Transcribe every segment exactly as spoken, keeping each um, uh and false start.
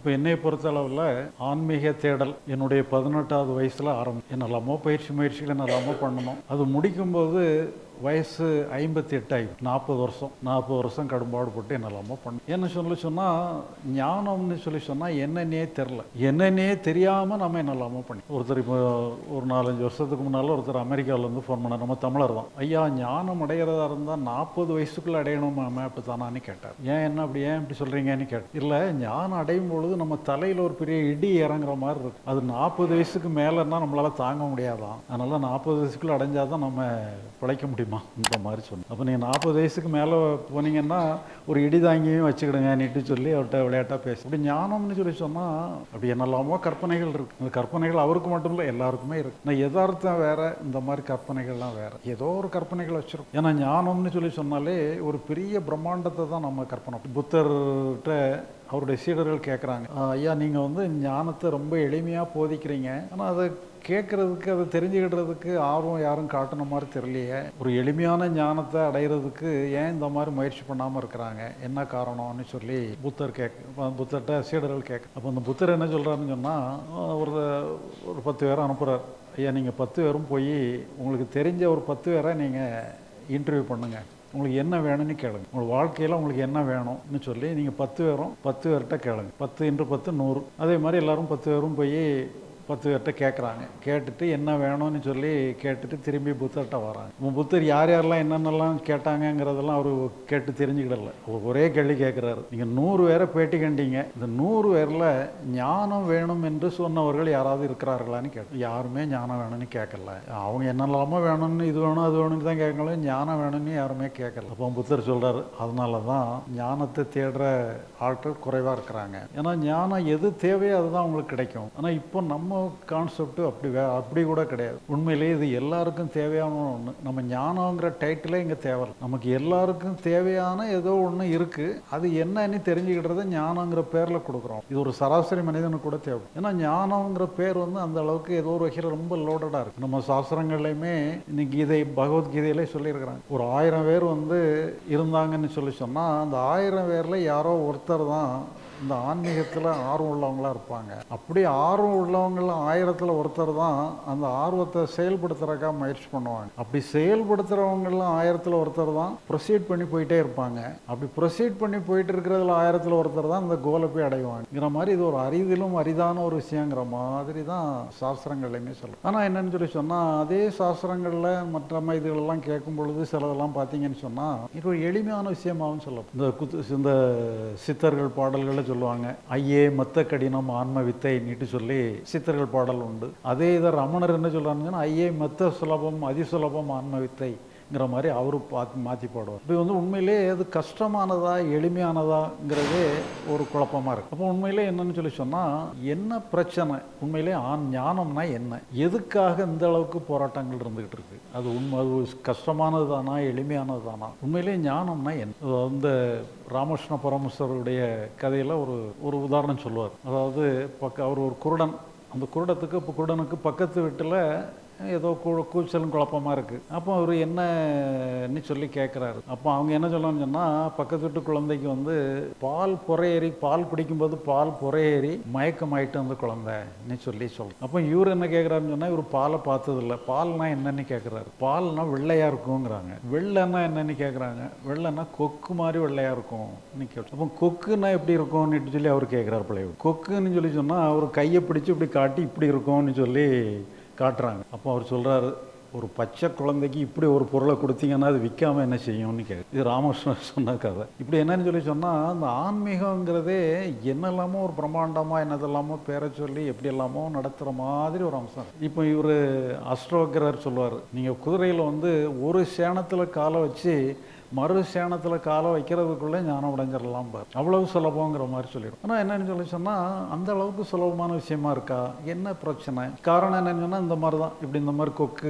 இப்போ என்னை பொறுத்தளவில் ஆன்மீக தேடல் என்னுடைய பதினெட்டாவது வயசில் ஆரம்பி என்னெல்லாமோ பயிற்சி முயற்சிகள் என்னெல்லாமோ பண்ணணும். அது முடிக்கும்போது வயசு ஐம்பத்தி எட்டு ஆகிடும். நாற்பது வருஷம் நாற்பது வருஷம் கடும்பாடு போட்டு என்னெல்லாமோ பண்ண என்ன சொல்லி சொன்னால் ஞானம்னு சொல்லி சொன்னால் என்னன்னே தெரில. என்னன்னே தெரியாமல் நம்ம என்னெல்லாமோ பண்ணி ஒருத்தர் இப்போ ஒரு நாலஞ்சு வருஷத்துக்கு முன்னால் ஒருத்தர் அமெரிக்காவிலேருந்து ஃபோன் பண்ணார். நம்ம தமிழர் தான். ஐயா, ஞானம் அடைகிறதா இருந்தால் நாற்பது வயசுக்குள்ளே அடையணுமாமே அப்படி தானான்னு கேட்டார். ஏன் என்ன அப்படி ஏன் இப்படி சொல்கிறீங்கன்னு கேட்டார். இல்லை, ஞானம் அடையும் பொழுது நம்ம தலையில் ஒரு பெரிய இடி இறங்குற மாதிரி இருக்கும். அது நாற்பது வயசுக்கு மேலேன்னா நம்மளால் தாங்க முடியாதான். அதனால் நாற்பது வயசுக்குள்ளே அடைஞ்சாதான் நம்ம பிழைக்க முடியும் இந்த மாதிரி சொன்னேன். அப்போ நீங்கள் நாற்பது வயசுக்கு மேலே போனீங்கன்னா ஒரு இடி தாங்கியும் வச்சுக்கிடுங்க நீட்டு சொல்லி அவர்கிட்ட விளையாட்டாக பேச. அப்படி ஞானம்னு சொல்லி சொன்னால் அப்படி என்னெல்லாமோ கற்பனைகள் இருக்குது. அந்த கற்பனைகள் அவருக்கு மட்டும் இல்லை, எல்லாருக்குமே இருக்குது. நான் யதார்த்தம் வேறு, இந்த மாதிரி கற்பனைகள்லாம் வேறு. ஏதோ ஒரு கற்பனைகள் வச்சுருக்கோம். ஏன்னா ஞானம்னு சொல்லி சொன்னாலே ஒரு பெரிய பிரம்மாண்டத்தை தான் நம்ம கற்பனை. புத்தர்கிட்ட அவருடைய சீடர்கள் கேட்குறாங்க, ஐயா நீங்கள் வந்து ஞானத்தை ரொம்ப எளிமையாக போதிக்கிறீங்க, ஆனால் அதை கேட்குறதுக்கு அதை தெரிஞ்சுக்கிடுறதுக்கு ஆர்வம் யாரும் காட்டின மாதிரி தெரியலையே. ஒரு எளிமையான ஞானத்தை அடைகிறதுக்கு ஏன் இந்த மாதிரி முயற்சி பண்ணாமல் இருக்கிறாங்க, என்ன காரணம்னு சொல்லி புத்தர் கேட்க புத்தர்கிட்ட சீடர்கள் கேட்க. அப்போ அந்த புத்தர் என்ன சொல்கிறாருன்னு சொன்னால் ஒரு ஒரு பத்து பேரை அனுப்புகிறார். ஐயா, நீங்கள் பத்து பேரும் போய் உங்களுக்கு தெரிஞ்ச ஒரு பத்து பேரை நீங்கள் இன்டர்வியூ பண்ணுங்கள். உங்களுக்கு என்ன வேணும்னு கேளுங்க. உங்கள் வாழ்க்கையில் உங்களுக்கு என்ன வேணும்னு சொல்லி நீங்கள் பத்து பேரும் பத்து பேர்கிட்ட கேளுங்க. பத்து இன்று பத்து நூறு. அதே மாதிரி எல்லோரும் பத்து பேரும் போய் பத்து பேர்கிட்ட கேட்குறாங்க. கேட்டுட்டு என்ன வேணும்னு சொல்லி கேட்டுட்டு திரும்பி புத்தர்கிட்ட வராங்க. புத்தர் யார் யாரெல்லாம் என்னென்னலாம் கேட்டாங்கங்கிறதெல்லாம் அவர் கேட்டு தெரிஞ்சுக்கிடல. ஒரே கேள்வி கேட்குறாரு. நீங்கள் நூறு பேரை பேட்டி கண்டீங்க, இந்த நூறு பேரில் ஞானம் வேணும் என்று சொன்னவர்கள் யாராவது இருக்கிறார்களான்னு கேட்டு. யாருமே ஞானம் வேணும்னு கேட்கல. அவங்க என்னெல்லாமோ வேணும்னு இது வேணும் அது வேணும்னு தான் கேட்கல, ஞானம் வேணும்னு யாருமே கேட்கல. அப்போ புத்தர் சொல்கிறார், அதனால தான் ஞானத்தை தேடுற ஆட்கள் குறைவாக இருக்கிறாங்க. ஏன்னா ஞானம் எது தேவையோ அதுதான் உங்களுக்கு கிடைக்கும். ஆனால் இப்போ நம்ம கான்செப்ட் அப்படி வே அப்படி கூட கிடையாது. உண்மையிலேயே இது எல்லாருக்கும் தேவையான ஒன்று. நம்ம ஞானங்கிற டைட்டிலே இங்கே தேவை. நமக்கு எல்லாருக்கும் தேவையான ஏதோ ஒன்று இருக்குது. அது என்னன்னு தெரிஞ்சுக்கிட்டதை ஞானங்கிற பேரில் கொடுக்குறோம். இது ஒரு சராசரி மனிதனுக்கு கூட தேவை. ஏன்னா ஞானங்கிற பேர் வந்து அந்த அளவுக்கு ஏதோ ஒரு வகையில் ரொம்ப லோடடாக இருக்குது. நம்ம சாஸ்திரங்கள்லையுமே இன்னைக்கு கீதை பகவத்கீதையிலே சொல்லியிருக்கிறாங்க. ஒரு ஆயிரம் பேர் வந்து இருந்தாங்கன்னு சொல்லி சொன்னால் அந்த ஆயிரம் பேரில் யாரோ ஒருத்தர் தான் இந்த ஆன்மீகத்தில் ஆர்வம் உள்ளவங்களாக இருப்பாங்க. அப்படி ஆர்வம் உள்ளவங்கள ஆயிரத்தில் ஒருத்தர் தான் அந்த ஆர்வத்தை செயல்படுத்துறதுக்காக முயற்சி பண்ணுவாங்க. அப்படி செயல்படுத்துகிறவங்களாம் ஆயிரத்தில் ஒருத்தர் தான் ப்ரொசீட் பண்ணி போயிட்டே இருப்பாங்க. அப்படி ப்ரொசீட் பண்ணி போயிட்டு இருக்கிறதுல ஆயிரத்தில் ஒருத்தர் தான் இந்த கோலை போய் அடைவாங்கிற மாதிரி இது ஒரு அரிதிலும் அரிதான ஒரு விஷயங்கிற மாதிரி தான் சாஸ்திரங்கள்லையுமே சொல்லும். ஆனால் என்னன்னு சொல்லி சொன்னால் அதே சாஸ்திரங்களில் மற்ற இதுகளெல்லாம் கேட்கும் பொழுது சிலதெல்லாம் பார்த்தீங்கன்னு சொன்னால் இது ஒரு எளிமையான விஷயமாகவும் சொல்லும். இந்த குத்து இந்த சித்தர்கள் பாடல்களை சொல்லுவாங்க, ஐயே மத்த கடினம் ஆன்ம வித்தை நீட்டு சொல்லி சித்தர்கள் பாடல் உண்டு. அதே இதை ரமணர் என்ன சொல்றாங்கன்னா, ஐயே மத்த சுலபம் அதிசுலபம் ஆன்ம வித்தைங்கிற மாதிரி அவரு பார்த்து மாற்றி பாடுவார். இப்போ வந்து உண்மையிலே அது கஷ்டமானதா எளிமையானதாங்கிறதே ஒரு குழப்பமாக இருக்குது. அப்போ உண்மையிலே என்னன்னு சொல்லி சொன்னால் என்ன பிரச்சனை, உண்மையிலே ஆண் ஞானம்னா என்ன, எதுக்காக இந்த அளவுக்கு போராட்டங்கள் இருந்துகிட்டு இருக்கு, அது உண்மை அது கஷ்டமானது தானா எளிமையானது தானா, உண்மையிலே ஞானம்னா என்ன. அந்த ராமகிருஷ்ண பரமஹம்சருடைய கதையில் ஒரு ஒரு உதாரணம் சொல்லுவார். அதாவது பக்க அவர் ஒரு குருடன். அந்த குருடத்துக்கு இப்போ குருடனுக்கு பக்கத்து வீட்டில் ஏதோ கூ கூச்சலும் குழப்பமாக இருக்குது. அப்போ அவர் என்னன்னு சொல்லி கேட்குறாரு. அப்போ அவங்க என்ன சொல்லணும்னு சொன்னால், பக்கத்து வீட்டு குழந்தைக்கு வந்து பால் புறையேறி பால் குடிக்கும்போது பால் புறையேறி மயக்கமாயிட்டு அந்த குழந்தைன்னு சொல்லி சொல்லும். அப்போ இவர் என்ன கேட்குறாருன்னு சொன்னால், இவர் பாலை பார்த்ததில்ல. பால்னா என்னன்னு கேட்குறாரு. பால்னா வெள்ளையாக இருக்குங்கிறாங்க. வெள்ளைன்னா என்னன்னு கேட்குறாங்க. வெள்ளைன்னா கொக்கு மாதிரி வெள்ளையாக இருக்கும். அப்போ கொக்குன்னா எப்படி இருக்கும்னு சொல்லி அவர் கேட்குறாரு. பிள்ளை கொக்குன்னு சொல்லி சொன்னால் அவர் கையை பிடிச்சி இப்படி காட்டி இப்படி இருக்கும்னு சொல்லி காட்டுறாங்க. அப்போ அவர் சொல்கிறாரு, ஒரு பச்சை குழந்தைக்கு இப்படி ஒரு பொருளை கொடுத்தீங்கன்னா அது விற்காமல் என்ன செய்யும்னு கேட்கு. இது ராமகிருஷ்ணன் சொன்ன கதை. இப்படி என்னன்னு சொல்லி சொன்னால், அந்த ஆன்மீகங்கிறதே என்னெல்லாமோ ஒரு பிரம்மாண்டமாக என்னதெல்லாமோ பேரை சொல்லி எப்படி எல்லாமோ நடத்துகிற மாதிரி ஒரு அம்சம். இப்போ இவர் அஸ்ட்ரோகரர் சொல்லுவார், நீங்கள் குதிரையில் வந்து ஒரு சேணத்தில் காலை வச்சு மறு சேணத்தில் காலை வைக்கிறதுக்குள்ளே ஞானம் அடைஞ்சிடலாம் பார், அவ்வளவு சுலபங்கிற மாதிரி சொல்லிடும். ஆனால் என்னன்னு சொல்லி சொன்னால் அந்த அளவுக்கு சுலபமான விஷயமா இருக்கா, என்ன பிரச்சனை, காரணம் என்னன்னு சொன்னால் இந்த மாதிரி தான். இப்படி இந்த மாதிரி கொக்கு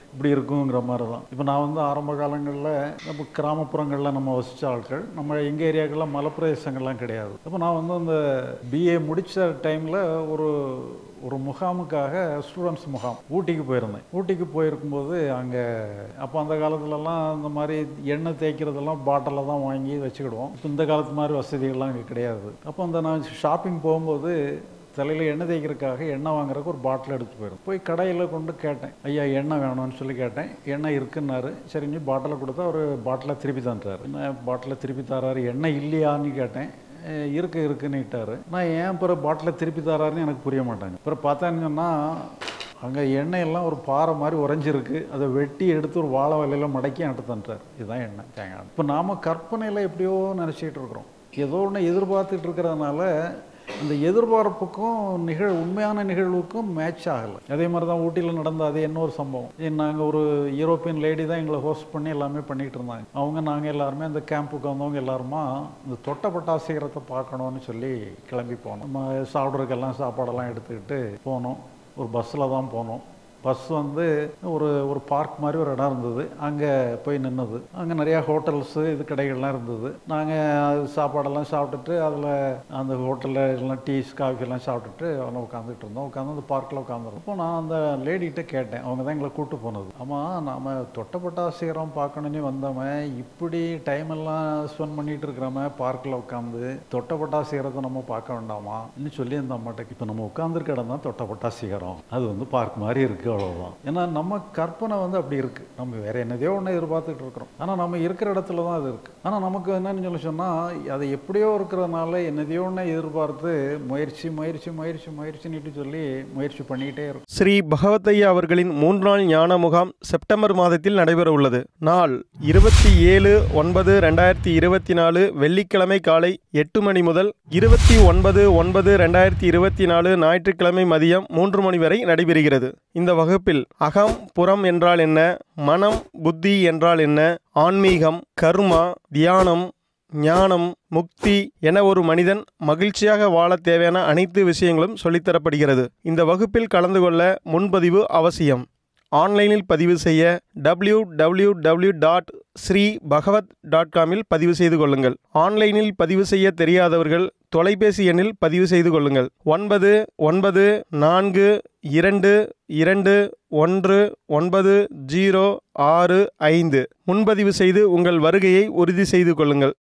இப்படி இருக்குங்கிற மாதிரி தான். இப்போ நான் வந்து ஆரம்ப காலங்களில் நம்ம கிராமப்புறங்களில் நம்ம வசித்த ஆட்கள், நம்ம எங்கள் ஏரியாக்கெல்லாம் மலைப்பிரதேசங்கள்லாம் கிடையாது. அப்போ நான் வந்து அந்த பிஏ முடித்த டைமில் ஒரு ஒரு முகாமுக்காக ஸ்டூடெண்ட்ஸ் முகாம் ஊட்டிக்கு போயிருந்தேன். ஊட்டிக்கு போயிருக்கும்போது அங்கே அப்போ அந்த காலத்துலலாம் இந்த மாதிரி எண்ணெய் தேய்க்கிறதெல்லாம் பாட்டிலில் தான் வாங்கி வச்சுக்கிடுவோம். இப்போ இந்த காலத்து மாதிரி வசதிகள்லாம் இங்கே கிடையாது. அப்போ அந்த நான் ஷாப்பிங் போகும்போது தலையில் எண்ணெய் தேய்க்கிறதுக்காக எண்ணெய் வாங்குறதுக்கு ஒரு பாட்டில் எடுத்து போயிடும். போய் கடையில் கொண்டு கேட்டேன், ஐயா எண்ணெய் வேணும்னு சொல்லி கேட்டேன். எண்ணெய் இருக்குன்னாரு. சரிங்க பாட்டிலை கொடுத்தா ஒரு பாட்டிலை திருப்பி தந்துட்டார். என்ன பாட்டிலை திருப்பி தராரு, எண்ணெய் இல்லையான்னு கேட்டேன். இருக்கு இருக்குன்னுட்டாரு. நான் ஏன் பிறகு பாட்டிலை திருப்பி தராருன்னு எனக்கு புரிய மாட்டாங்க. பிறகு பார்த்தான்னு சொன்னால் அங்கே எண்ணெயெல்லாம் ஒரு பாறை மாதிரி உறைஞ்சிருக்கு. அதை வெட்டி எடுத்து ஒரு வாழை வலையில் மடக்கி எடுத்து தந்துட்டார். இதுதான் எண்ணெய் தேங்காய். இப்போ நாம் கற்பனையில் எப்படியோ நினச்சிக்கிட்டு இருக்கிறோம். ஏதோ ஒன்று எதிர்பார்த்துட்டு இருக்கிறதுனால அந்த எதிர்பார்ப்புக்கும் நிகழ் உண்மையான நிகழ்வுக்கும் மேட்ச் ஆகலை. அதே மாதிரி தான் ஊட்டியில் நடந்த அதே இன்னொரு சம்பவம். நாங்கள் ஒரு யூரோப்பியன் லேடி தான் எங்களை ஹோஸ்ட் பண்ணி எல்லாமே பண்ணிகிட்டு இருந்தாங்க. அவங்க நாங்கள் எல்லாருமே அந்த கேம்புக்கு வந்தவங்க எல்லாருமா இந்த தொட்டப்பட்டா சீக்கிரத்தை பார்க்கணுன்னு சொல்லி கிளம்பி போனோம். நம்ம சாப்பிட்றதுக்கெல்லாம் சாப்பாடெல்லாம் எடுத்துக்கிட்டு போனோம். ஒரு பஸ்ஸில் தான் போனோம். பஸ் வந்து ஒரு ஒரு பார்க் மாதிரி ஒரு இடம் இருந்தது. அங்கே போய் நின்னது. அங்கே நிறையா ஹோட்டல்ஸு இது கடைகள்லாம் இருந்தது. நாங்கள் சாப்பாடெல்லாம் சாப்பிட்டுட்டு அதில் அந்த ஹோட்டலில் எல்லாம் டீஸ் காஃபிலாம் சாப்பிட்டுட்டு அவனை உட்காந்துட்டு இருந்தோம். உட்காந்து அந்த பார்க்கில் உட்காந்துருந்தோம். இப்போ நான் அந்த லேடிகிட்ட கேட்டேன். அவங்க தான் எங்களை கூப்பிட்டு போனது. ஆமாம், நாம் தொட்டப்பட்டா சீக்கிரம் பார்க்கணுன்னு வந்தோமே, இப்படி டைம் எல்லாம் ஸ்பெண்ட் பண்ணிகிட்டு இருக்கிறோமே பார்க்கில் உட்காந்து தொட்டப்பட்டா சீக்கிரத்தை நம்ம பார்க்க வேண்டாமா இன்னும் சொல்லி அந்த அம்மாட்ட, இப்போ நம்ம உட்காந்துருக்க இடம் தான் தொட்டப்பட்டா சீக்கிரம், அது வந்து பார்க் மாதிரி இருக்குது, அவ்வளவுதான். ஏன்னா நம்ம கற்பனை வந்து அப்படி இருக்கு. நம்ம வேற என்னதையோ ஒன்று எதிர்பார்த்துட்டு இருக்கிறோம். ஆனால் நம்ம இருக்கிற இடத்துல தான் அது இருக்கு. ஆனால் நமக்கு என்னன்னு சொல்லி சொன்னால் அது எப்படியோ இருக்கிறதுனால என்னதையோ ஒன்று எதிர்பார்த்து முயற்சி முயற்சி முயற்சி முயற்சின்னு சொல்லி முயற்சி பண்ணிக்கிட்டே இருக்கும். ஸ்ரீ பகவத்தையா அவர்களின் மூன்று நாள் ஞான முகாம் செப்டம்பர் மாதத்தில் நடைபெற உள்ளது. நாள் இருபத்தி ஏழு ஒன்பது ரெண்டாயிரத்தி இருபத்தி நாலு வெள்ளிக்கிழமை காலை எட்டு மணி முதல் இருபத்தி ஒன்பது ஒன்பது ரெண்டாயிரத்தி இருபத்தி நாலு ஞாயிற்றுக்கிழமை மதியம் மூன்று மணி வரை நடைபெறுகிறது. இந்த வகுப்பில் அகம் புறம் என்றால் என்ன, மனம் புத்தி என்றால் என்ன, ஆன்மீகம், கர்மா, தியானம், ஞானம், முக்தி என ஒரு மனிதன் மகிழ்ச்சியாக வாழ தேவையான அனைத்து விஷயங்களும் சொல்லித்தரப்படுகிறது. இந்த வகுப்பில் கலந்து கொள்ள முன்பதிவு அவசியம். ஆன்லைனில் பதிவு செய்ய W W W dot Sri Bhagavat dot காமில் பதிவு செய்து கொள்ளுங்கள். ஆன்லைனில் பதிவு செய்ய தெரியாதவர்கள் தொலைபேசி எண்ணில் பதிவு செய்து கொள்ளுங்கள். ஒன்பது ஒன்பது நான்கு இரண்டு இரண்டு ஒன்று ஒன்பது ஜீரோ ஆறு ஐந்து முன்பதிவு செய்து உங்கள் வருகையை உறுதி செய்து கொள்ளுங்கள்.